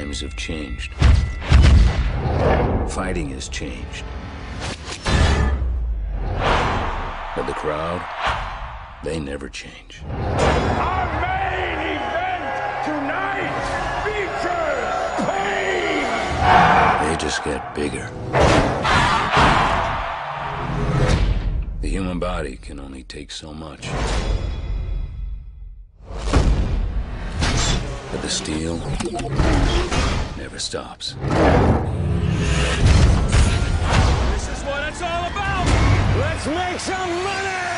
Times have changed. Fighting has changed. But the crowd, they never change. Our main event tonight features pain! They just get bigger. The human body can only take so much. But the steel never stops. This is what it's all about! Let's make some money!